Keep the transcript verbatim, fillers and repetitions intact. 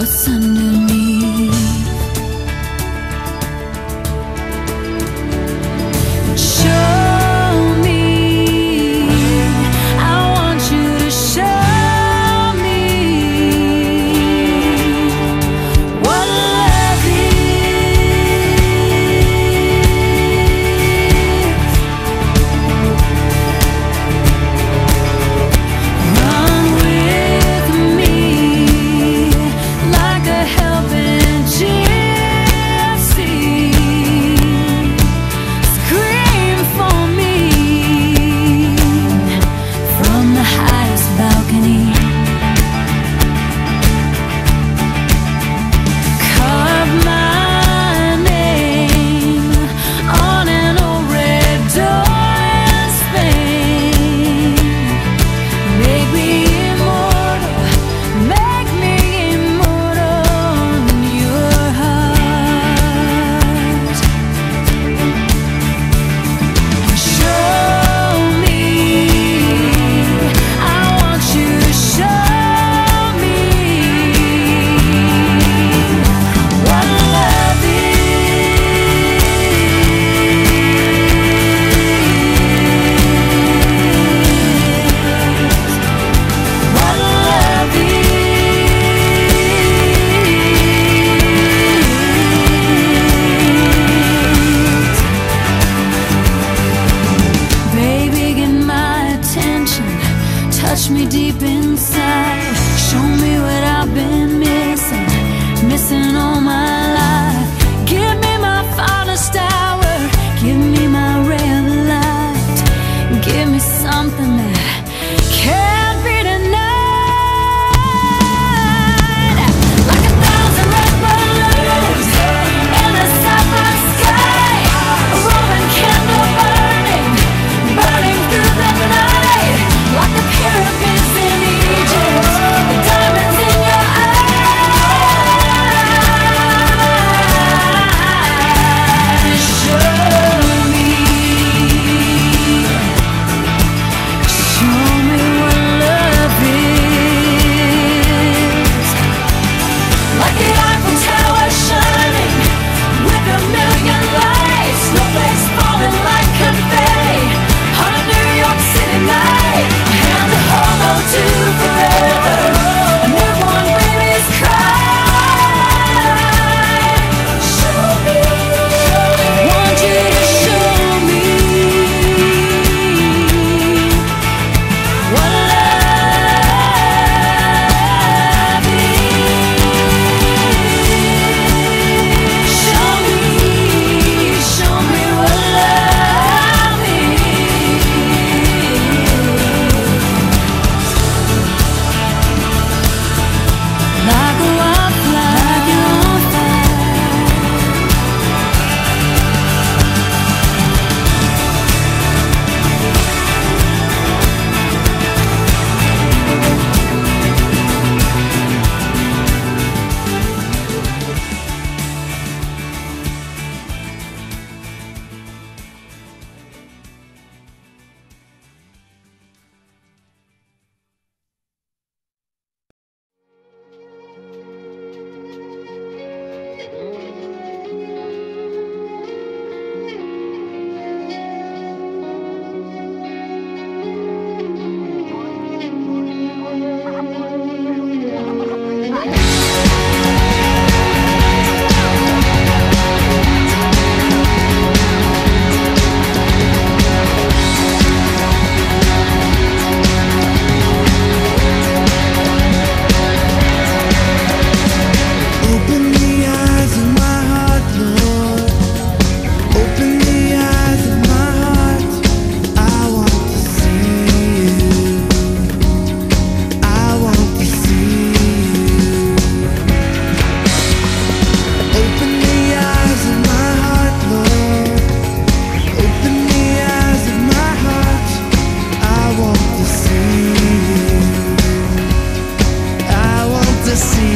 what's underneath. Show me, I want you to show me what love is. Run with me like a helping gypsy. Scream for me from the highest balcony. Carve my name on an old red door in Spain. Make me immortal, make me immortal in your heart. Show me, I want you to show me what love is. What love is. Baby, get my attention, touch me deep inside. Show me what I've been missing, missing all my life. Give me my finest hour, give me my ray of light. Give me something that can't be denied. Like a thousand red balloons in the sapphire sky, a Roman candle burning, burning through the night. Like the pyramids in Egypt, the diamonds in your eyes. Show me, show me what love is. Like the Eiffel Tower shining with a million lights, snowflakes falling like confetti on a New York City night. Hand the hobo to forever, a newborn baby's cry. Show me, want you to show me what love is. Show me, show me what love is. Like a wildfire, open the eyes of my heart, Lord. Open the eyes of my heart. I want to see you. I want to see you. Open the eyes of my heart, Lord. Open the eyes of my heart. I want to see you. I want to see